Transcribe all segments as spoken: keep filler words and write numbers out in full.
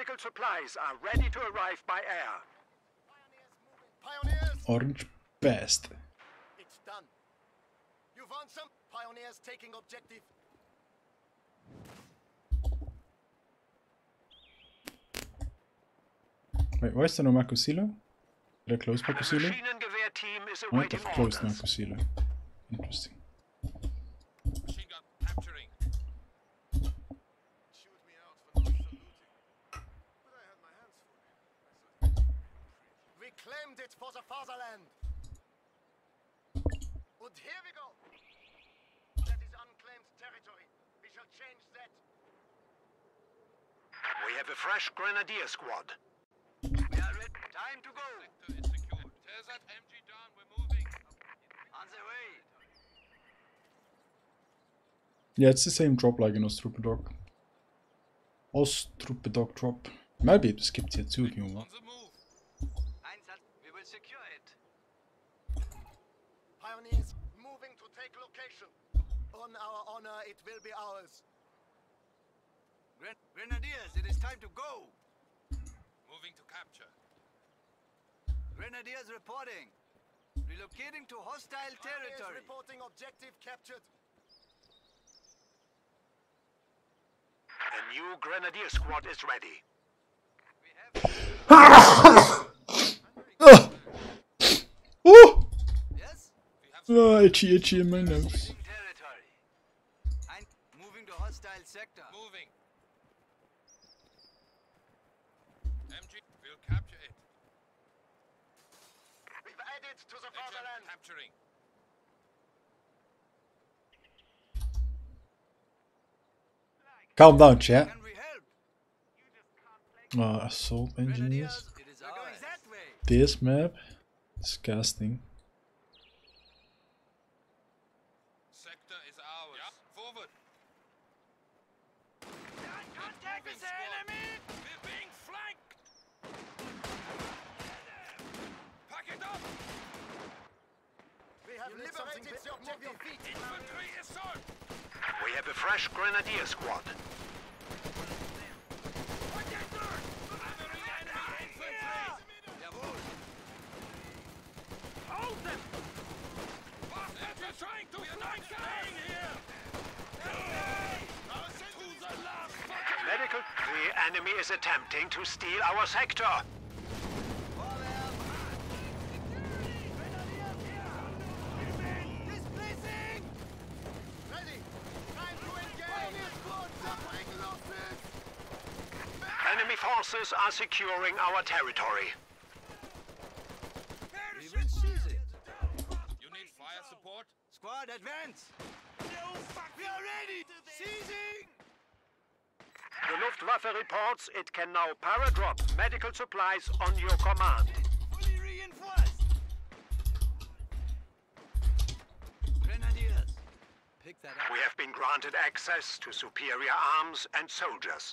Medical supplies are ready to arrive by air. Pioneers! Orangepest. It's done. You want some? Pioneers taking objective. Wait, waar is er nou Marco Silo? Did I close Marco The Silo? Maschinengewehr team is I might awaiting have closed orders. Marco Silo. Interesting. Machine gun capturing. Shoot me out for not saluting. But I had my hands full. We claimed it for the fatherland. And here we go. That is unclaimed territory. We shall change that. We have a fresh grenadier squad. We are ready. Time to go. Sector is secured. Tear that M G down. We're moving. On the way. Yeah, it's the same drop like in Ostrupedok. Ostrupedok drop. Might be able to skip tier two if you want. On the move. Einsatz. We will secure it. Pioneers moving to take location. On our honor, it will be ours. Gren Grenadiers, it is time to go. Moving to capture. Grenadiers reporting. Relocating to hostile Pioneers territory. reporting objective captured. A new grenadier squad is ready. We have. Oh! Oh! Yes? We have some Oh, itchy, itchy in my nose. Moving territory. Ein moving to hostile sector. moving. M G will capture it. We've added to the Agent fatherland. capturing. Calm down, chat. Can we help? Oh, assault engineers. Grenadiers, it is going that way. This map? Disgusting. Sector is ours. Yeah. Forward. Contact with the enemy. We're being flanked. Pack it up. We have liberated the objective. Infantry assault. We have a fresh grenadier squad. Jawohl. Hold them. They're trying to flank staying here. To the last fucking. Medical. The enemy is attempting to steal our sector. Displacing. Ready. Time to engage. Suffering losses. Enemy forces are securing our territory. We will seize it. You need fire support? Squad, advance. We are ready. Seizing. The Luftwaffe reports it can now paradrop medical supplies on your command. Fully reinforced. Grenadiers. Pick that up. We have been granted access to superior arms and soldiers.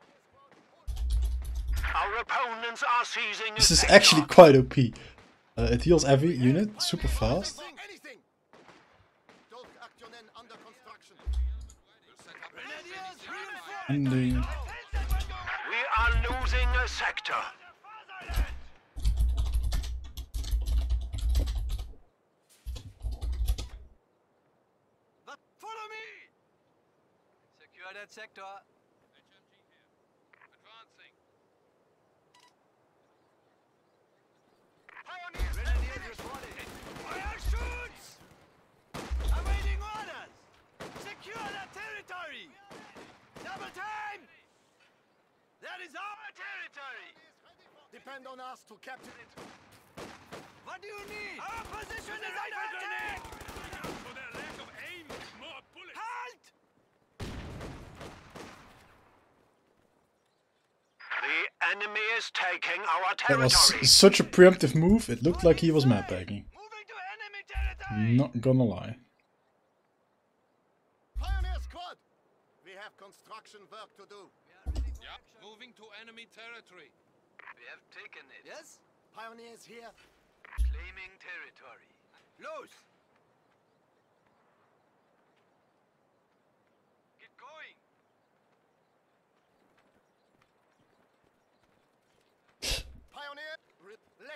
Our opponents are seizing. This a is sector. actually quite O P. Uh, it heals every unit super fast. Anything. Dolk Aktionen under construction. We'll set up Grenadiers, reinforced. And the We are losing a sector. But follow me. Secure that sector. H M G here. Advancing. Grenadiers reporting. Fire shoots. Awaiting orders. Secure that territory. Double time. That is our territory. Depend on us to capture it. What do you need? Our position is under attack. For their lack of aim, more bullets. Halt! The enemy is taking our that was territory. such a preemptive move. It looked like he was map bagging. Moving to enemy territory. Not gonna lie. Pioneer squad. We have construction work to do. Yeah, moving to enemy territory. We have taken it. Yes? Pioneers here. Claiming territory. Close. Get going.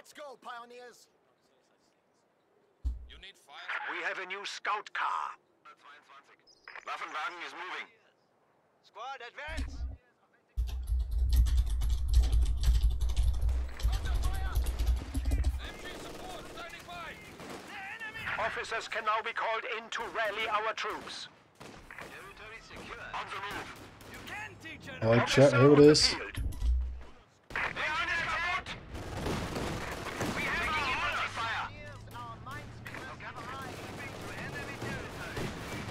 Let's go, pioneers. You need fire. We have a new scout car. Waffenwagen is moving. Squad, advance! M G support standing by. Officers can now be called in to rally our troops. Territory secure. On the move. You can teach an Alright, Officer chat, here on it the is. field. Der eine ist kaputt. We have taking infantry fire. Our minds to enemy territory.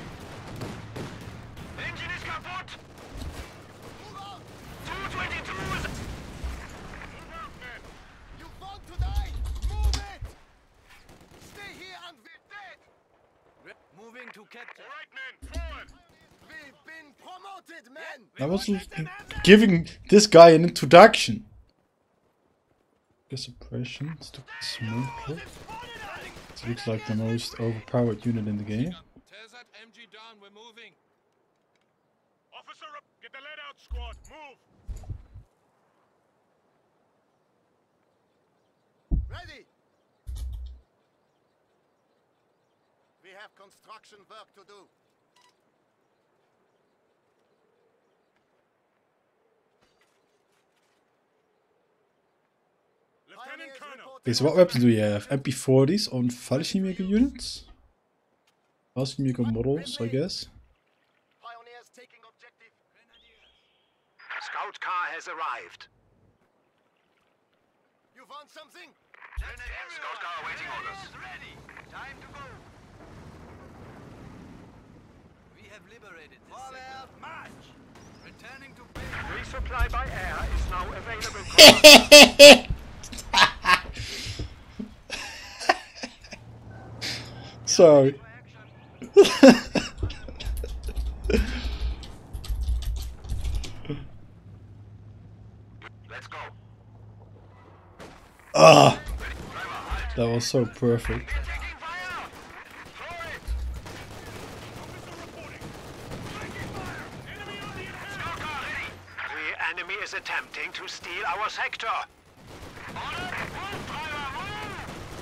Engine is kaputt. Move out! two twenty-two is... You want to die? Move it! Stay here and we're dead! Re- Moving to capture. Right, men, forward. We've been promoted, men! I was giving this guy an introduction. Suppression, smoothly. It looks like the most overpowered unit in the game. Tear that M G down. We're moving. Officer up. Get the lead out, squad. Move. Ready! We have construction work to do. Lieutenant Colonel. Okay, so what weapons do you have? M P forties on Fallschirmjäger units? Fallschirmjäger models, I guess. Pioneers taking objective. Scout car has arrived. You want something? Scout car awaiting orders. Ready. Time to go. We have liberated this Forward, march. Returning to base. Resupply by air is now available. Commander. Sorry. Let's go. Ah, that was so perfect. Taking fire. Throw it. Officer reporting. Taking fire. Enemy on the attack. Scout car ready. The enemy is attempting to steal our sector. Order. Move, driver, move.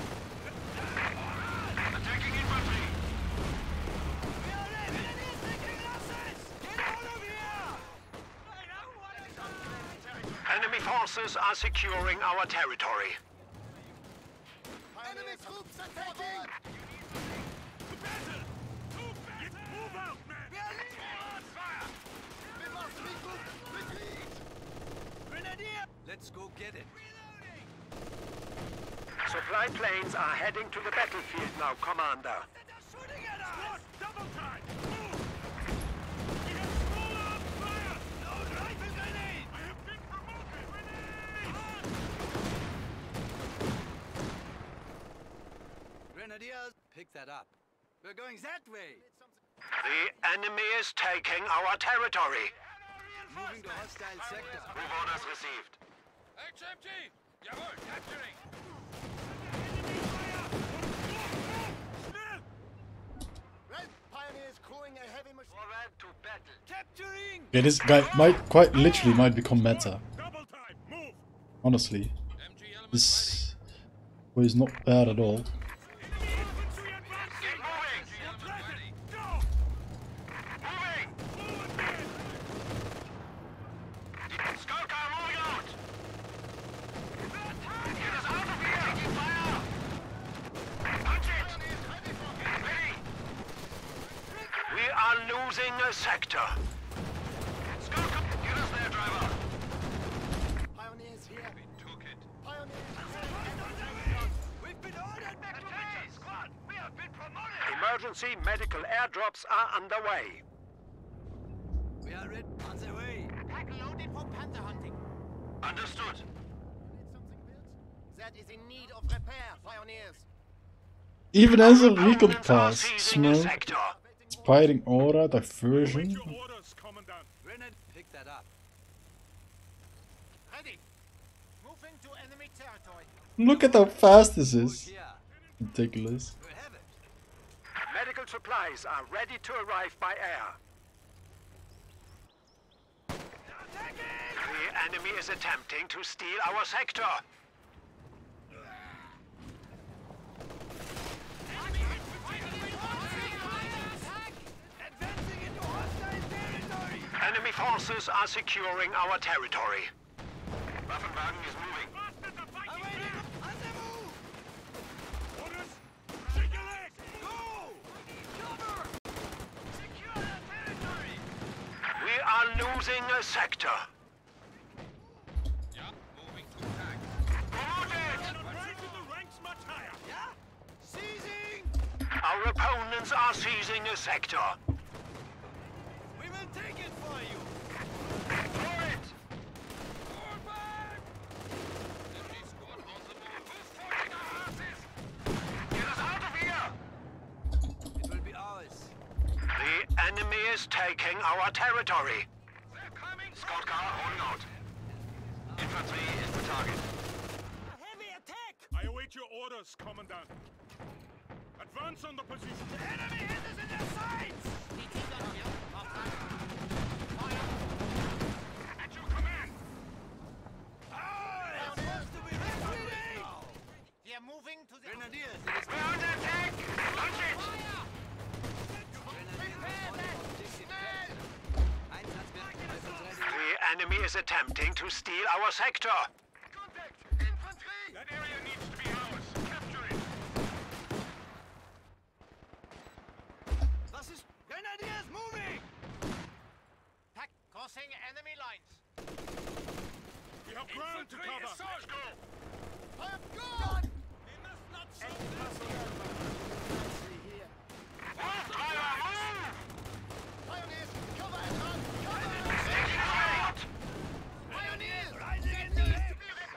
Attacking infantry. We are ready. Enemy taking losses. Get out of here. I don't want to die. Enemy forces are securing our territory. Enemy troops attacking! To battle. To battle. Move out, men. We are leaving. On fire. We must regroup! Retreat! Grenadier. Let's go get it. Supply planes are heading to the battlefield now, Commander. They're shooting at us. Double time. Move. We have small arms fire. Load rifle grenade. I have been promoted. Grenade. Grenadiers, pick that up. We're going that way. The enemy is taking our territory. Moving to hostile sector. Move orders received. H M G. Jawohl, capturing. Red Pioneers crewing a heavy machine. Forward to battle. Capturing. Yeah, this guy might quite literally might become meta. Double time. Move. Honestly, M G element this was is not bad at all. Enemy infantry advancing. ready. M G element ready. Go. Moving. Forward, men. Scout car rolling out. Get us out of here. Taking fire. Punch it. Ready. We are losing a sector. Scout car. Get us there, driver. Pioneers here. We took it. Pioneers We've been ordered back to Attention, base. squad. We have been promoted. Emergency medical airdrops are underway. We are ready. On the way. Pack loaded for panther hunting. Understood. Need something built? That is in need of repair, Pioneers. Even as a recon Opponents are pass, seizing a smoke, sector. spiting aura, diversion. Your orders, Commandant. Grenade, pick that up. Ready. Moving to enemy territory. Look at how fast this Hold is. here. Ridiculous. We have it. Medical supplies are ready to arrive by air. The enemy is attempting to steal our sector. Enemy forces are securing our territory. Waffenwagen is moving. Awaiting on the move! Orders! Shake your legs! Go! Cover! Secure the territory! We are losing a sector. Yeah, moving to attack. Keeping the ranks much higher. Yeah? Seizing! Our opponents are seizing a sector. We will take it for you! For it! Fall back! Enemy squad on the move. Who's fighting our asses? Get us out of here! It will be ours. The enemy is taking our territory. They're coming! Scout car holding out. Infantry is the target. A heavy attack! I await your orders, Commandant. Advance on the position. The enemy hit us in their sights! At your command. They're supposed to be retreating! We are moving to the Grenadiers, it is We're under attack. Launch it. The enemy is attempting to steal our sector. Contact. Infantry. That area needs to be ours. Capture it. Was ist? Grenadiers moving! pack crossing enemy lines. We have ground to Infantry cover. assault. Let's go. I am gone! We must not show Driver, move. Pioneers, cover and run! Cover! Out. Pioneers, rising in the air!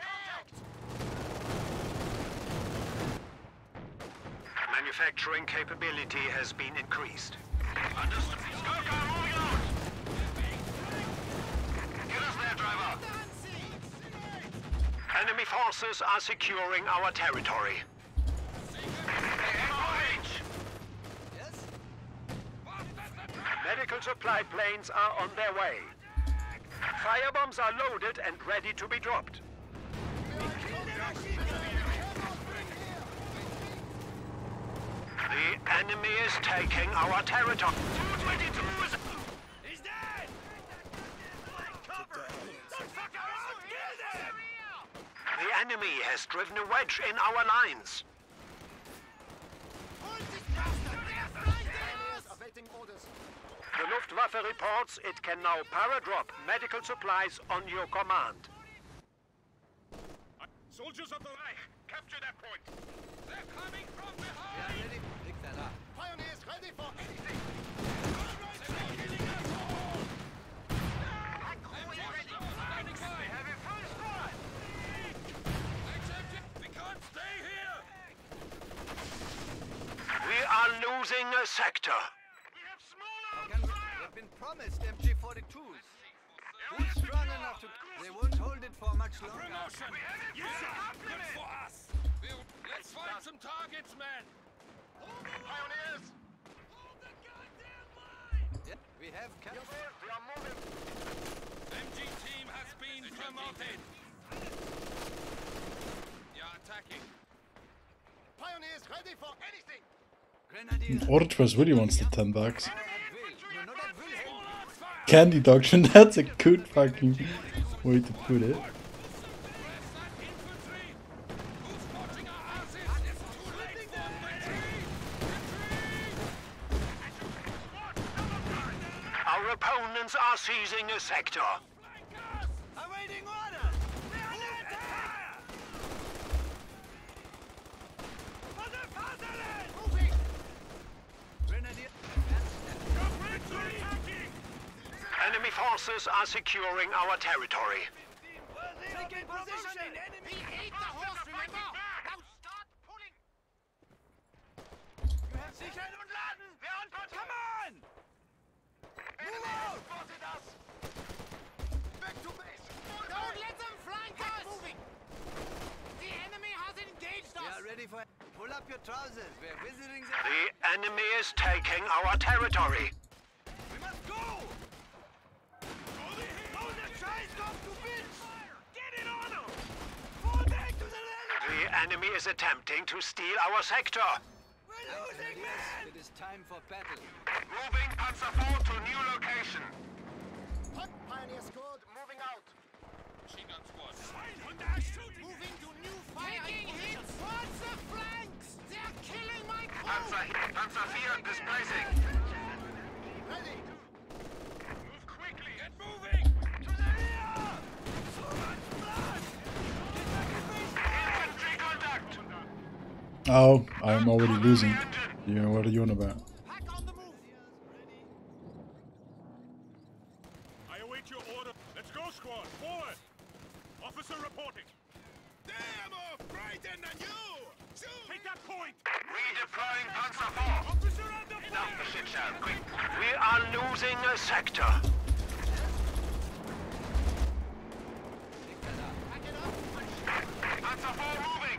Manufacturing capability has been increased. Understood. Scout car moving out. Get us there, driver. Enemy forces are securing our territory. Range. Yes? Medical supply planes are on their way. Firebombs are loaded and ready to be dropped. The enemy is taking our territory. two twenty-two is... He's dead! Cover! Don't fuck around! Kill them! The enemy has driven a wedge in our lines. Awaiting orders. The Luftwaffe reports it can now paradrop medical supplies on your command. Soldiers of the Reich, capture that point. They're coming from Yeah, behind! ready? Pick that up. Pioneers ready for anything. Standing by! Have a full squad! We can't stay here! We are losing a sector. We have small How arms can we? fire. They've been promised M G forty-twos. Who's strong enough to... They won't hold it for much longer. Promotion! Yes, sir. Good for us! We'll, let's find some targets, man! Pioneers. Yeah, we have captured... We are moving. M G team has been promoted! Yeah, attacking. Pioneers ready for anything. Grenadiers... Orangepest really wants the ten bucks. Not at will. No, not at will. Candy Dutchman, that's a good fucking way to put it. Where's that infantry? Who's watching our asses? It's too late for retreat! Retreat! Our opponents are seizing a sector. Flank us! Awaiting orders! They're under attack! For the fatherland! Moving! Grenadier... Enemy forces are securing our territory. Taking position! Enemy! Eat the horse, remember? Now start pulling! You have sichern und laden! Come on! Move out! Spotted us. Back to base. Don't let them flank us! Moving! The enemy has engaged We us! are ready for... Pull up your trousers. We're visiting the... The enemy is taking our territory. We must go! Hold the Scheißkopf to bitch! Get it on them! Fall back to the land! The enemy is attempting to steal our sector. We're losing, man! It is time for battle. Moving Panzer four to new location. Pioneer squad moving out. Machine gun squad. Moving to new fire Taking hits towards the flanks! They're killing my crew! Panzer, Panzer four displacing. Ready. Move quickly. Get moving. To the rear! So much blood! Get back in base! Infantry contact. Oh, I'm already losing. You know, what are you on about? Pack on the move. I await your order. Let's go, squad. Forward. Officer reporting. They are more frightened than you. Shoot. Take that point. Redeploying Panzer four. Officer under Enough fire. the shit show, quick. We are losing a sector. Pack it up. Panzer four moving.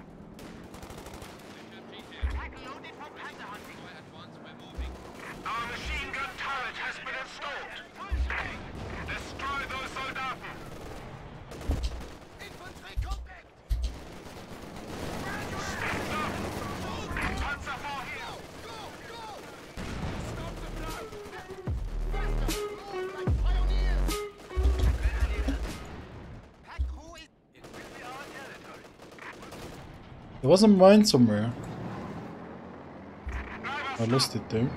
Pack loaded for panzer hunting. Our machine gun turret has been installed. Destroy those Soldaten. Infantry contact. Stop. Panzer four here. Go, go. Stop the blood. Faster. Move like pioneers. Pack crew is It will be our territory. There was a mine somewhere. I lost it though,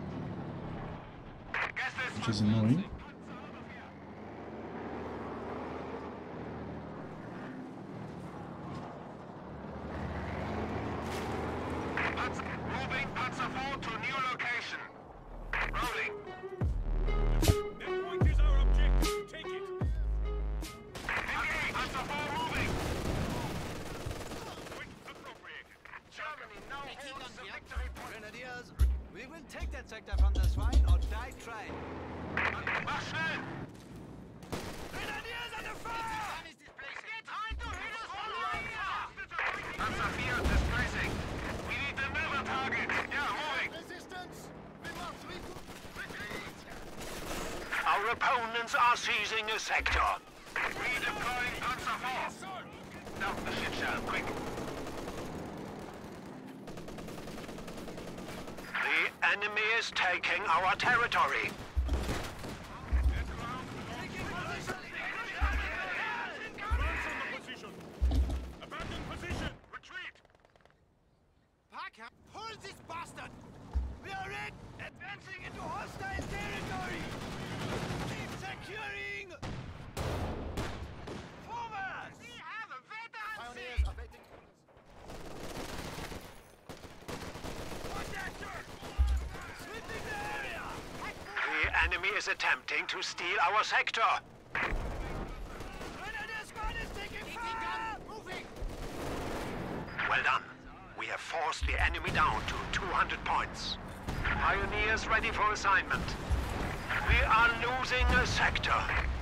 which is annoying. Moving Panzer four to new location. Rolling. That point is our objective. Take it. Engage. Panzer four moving. Quick appropriated. Germany now Taking holds on the the victory point. Grenadiers, we will take that sector from the swine or die trying. Mach schnell. Grenadiers under fire! Gun is displaced. They're trying to hit us from the rear! Panzer four displacing. We need another target. Yeah, moving. resistance. We must retreat. Our opponents are seizing a sector. Redeploying Panzer four. Stop the shit show, quick. The enemy is taking our territory. Position. Abandon position. Retreat. Pack up. Pull this bastard. We are in! Advancing into hostile territory! Keep securing! Forward! We have a veteran Pioneers are waiting. Sweeping the area! The enemy is attempting to steal our sector. Grenadier squad is taking fire! Moving. Well done. We have forced the enemy down to two hundred points. Pioneers ready for assignment. We are losing a sector.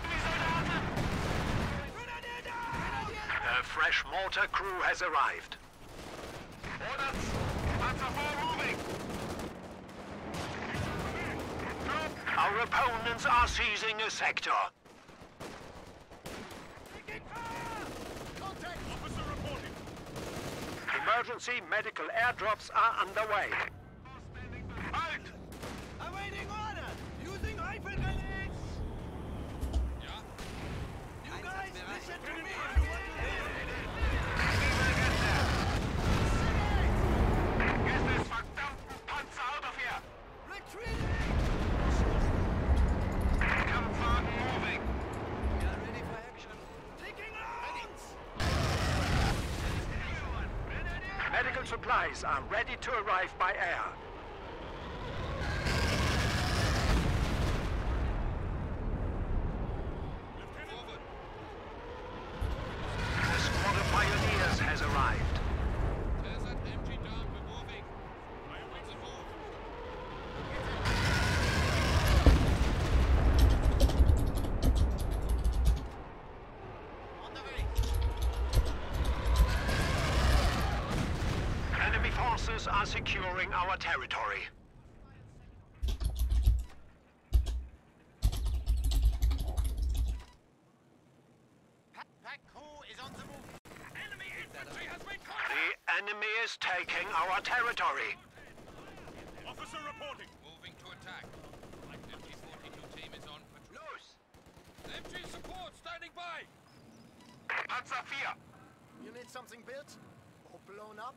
Grenadier down! A fresh mortar crew has arrived. Orders! Panzer four moving! Our opponents are seizing a sector. Taking fire! Contact. Officer reporting. Emergency medical airdrops are underway. Halt! Awaiting order! Using rifle grenades! Ja. You guys, listen to me if you want to live! Get this verdammten Panzer out of here! Retreating! Kampfwagen moving! We are ready for action. Taking rounds! Medical supplies are ready to arrive by air. A squad of pioneers has arrived. There's an M G down. We're moving. I await the move. On the way. Enemy forces are securing our territory. Pack, pack crew is on the move. Enemy infantry has been caught. The enemy is taking our territory. Officer reporting. Moving to attack. My fifty forty-two team is on patrol. Loose. Panzer four. You need something built? Or blown up?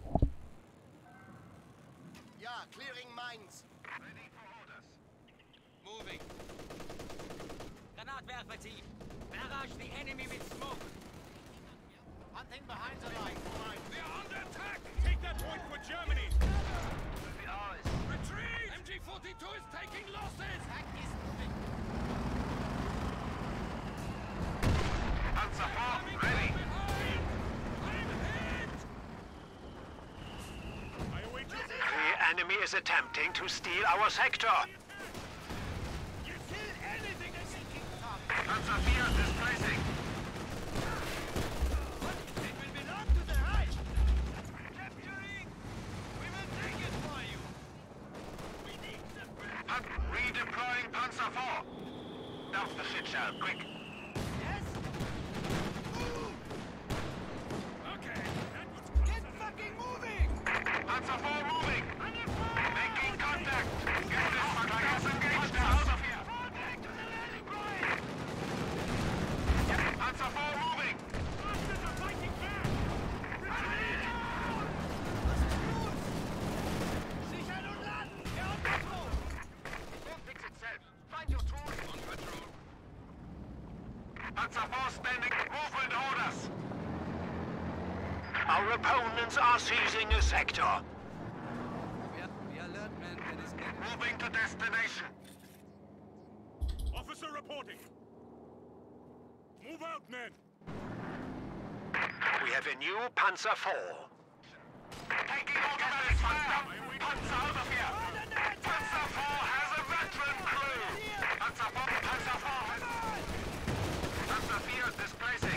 Yeah, clearing mines. Ready for orders. Moving. Granatwerfer-Team. Barrage the enemy with smoke. Hunting behind the line. We are under attack! Take that point for Germany! Retreat! M G forty-two is taking losses! Attack is moving. Panzer four, ready. Behind! I'm hit! I await your orders. The enemy is attempting to steal our sector. You kill anything that's Seeking target. Panzer four displacing. It will belong to the Reich. Capturing. We will take it for you. We need the Pan redeploying Panzer four. Down the shit shell, quick. Yes? Okay, that was Get fucking moving! Panzer four moving. Making contact. Get this fuckers engaged out of here. Panzer four moving. bastards are fighting back! Sichern und laden! Wir haben Control! Won't fix itself. Find your tools. On patrol. Panzer four standing. Movement orders. Our opponents are seizing a sector. Wir, wir alert, man. That is good. Moving to destination. Officer reporting! Move out, men! We have a new Panzer four. Taking automatic fire! Panzer out of here! Panzer four has a veteran crew! Panzer four, Panzer four has... Panzer four displacing.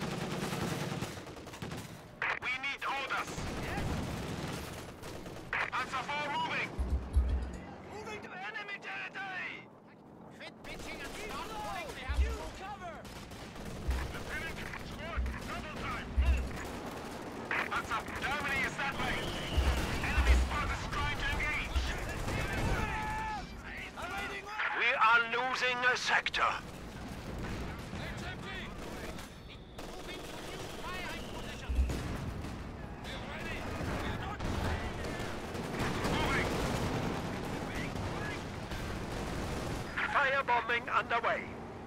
We need orders! Panzer four moving! Moving to enemy territory! Quit bitching and start Slow! pulling. We have to Use move. cover! Lieutenant, squad, double time, move! Panzer, Germany is that way! Enemy squad is trying to engage! Awaiting orders! We are losing a sector. It's empty! Moving to new firing position. We're ready! We're not... Moving! Firebombing underway.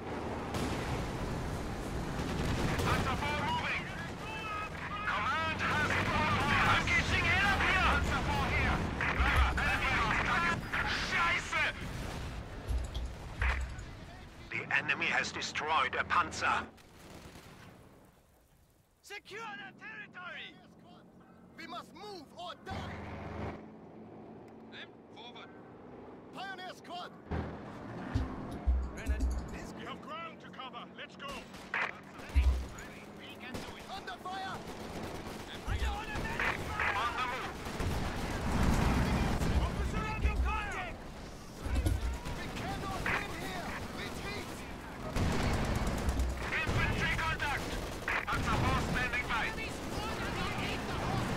Panzer four moving. Command has I'm getting hit up here. Panzer four here. Driver, enemy attack. Scheiße! The enemy has destroyed a panzer. Secure the territory! We must move or die. Them, forward! Pioneer squad. Brennan, this We have ground to cover, let's go! Under fire. under automatic fire! On the move. Officer Making contact! We cannot win here. Retreat. Infantry contact. Panzer four standing by. Enemy squad underneath the horse.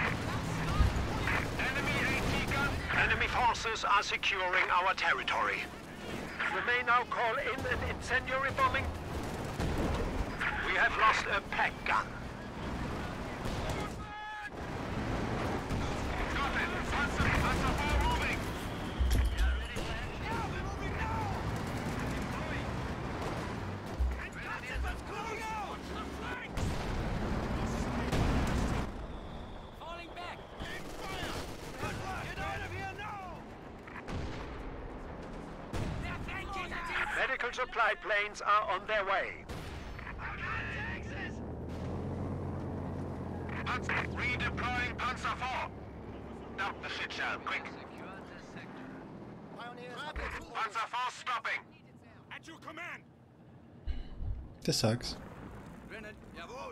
Enemy AT gun. Enemy forces are securing our territory. We may now call in an incendiary bombing. We have lost a pack gun. Got it. Panzer, Panzer four moving. Yeah, we're moving now! Deploying! And contact was close! Watch the flanks! Falling back! Good work! Get out of here now! They're flanking! Medical supply planes are on their way. Texas! Panzer, redeploying Panzer four. Dump the shit shell, quick. Pioneers have their tools. Panzer four stopping. At your command! Det sucks. Brennan, jawohl!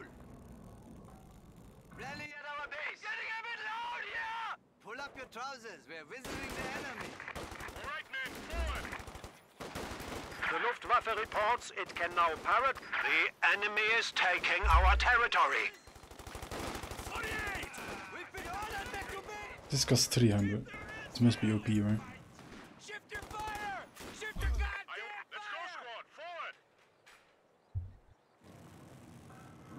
Rally at our base! Getting a bit loud here! Pull up your trousers, we're visiting the enemy. All right, men, forward! The Luftwaffe reports it can now parrot. The enemy is taking our territory. forty-eight! We've been ordered back to base! This costs three hundred. This must be O P, right? Shift your fire! Shift your goddamn I, let's go, fire! squad, forward!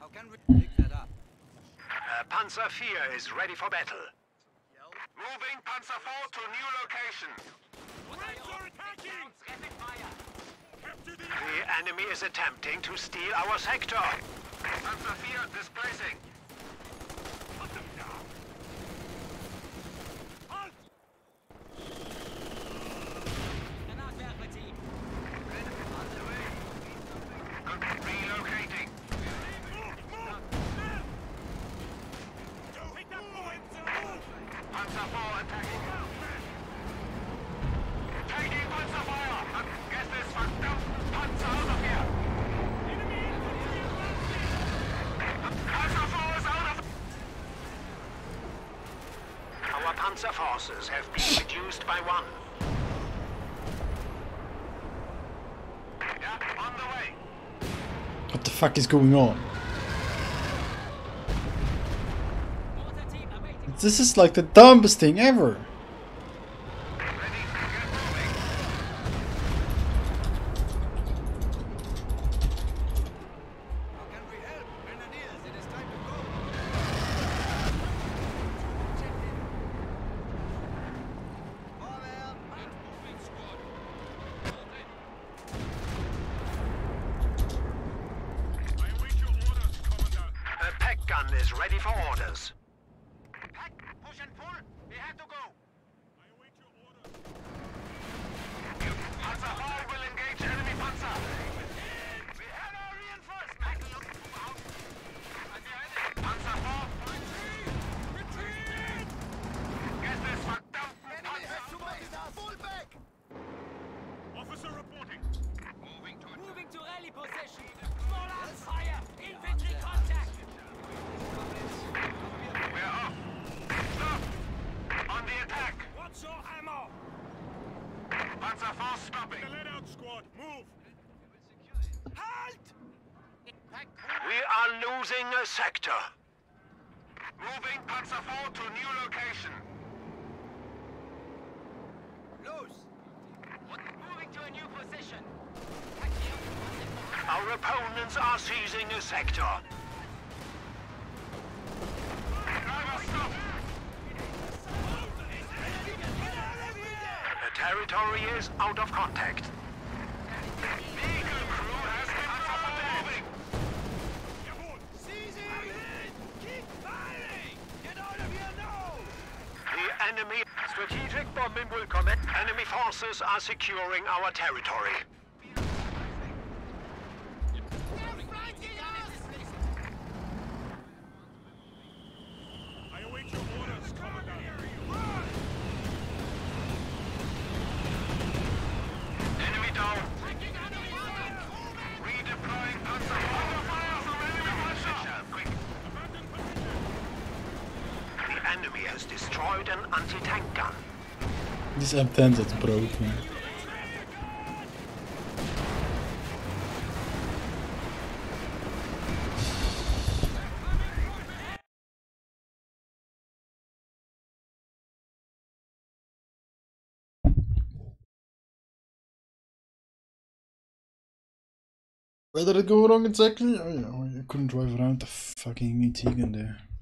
How can we pick that up? Uh, Panzer four is ready for battle. Moving Panzer four to new location. Brits are attacking! Rapid fire. Capture the The enemy is attempting to steal our sector. Panzer four displacing. Put them down! Halt! Granatwerfer Team. Relocating. Move! Move! There! Take that point! Move! Panzer four attacking. Taking Panzer fire. Get this verdammten Panzer out of here. Enemy infantry advancing! Panzer four is out of... Our panzer forces have been reduced by one. Yeah, on the way. What the fuck is going on? Mortar Team awaiting. This is like the dumbest thing ever. Ready to get moving. How can we help? Grenadiers, it is time to go. Vorwärts! Moving squad. I await your orders, Commander. A pack gun is ready for orders. Pack, push and pull. We have to go. I await your orders. Panzer four will engage enemy panzer. We have our reinforcement. Move out. Panzer four, Retreat! get this verdammten Enemy has panzer. supported us! Fall back! Officer reporting. Moving to Moving to rally position. Small arms fire. Infantry contact. We're off. Stop. On the attack. What's your ammo? Panzer four stopping. The let out squad, move! Halt! Pack, We are losing a sector. Moving Panzer four to new location. Loose. moving to a new position. Pack here. Our opponents are seizing a sector. Driver, stop. The territory is out of contact. Vehicle crew has been moving. Jawohl! Keep firing! Get out of here now! The enemy strategic bombing will commence. Enemy forces are securing our territory. I await your orders, Commander. Enemy down. Redeploying Panzer four. Fire from enemy position. Quick. Abandon position. The enemy has destroyed an anti-tank gun. This M ten is broken. Where did it go wrong exactly? Oh yeah, I couldn't drive around the fucking Antigua there.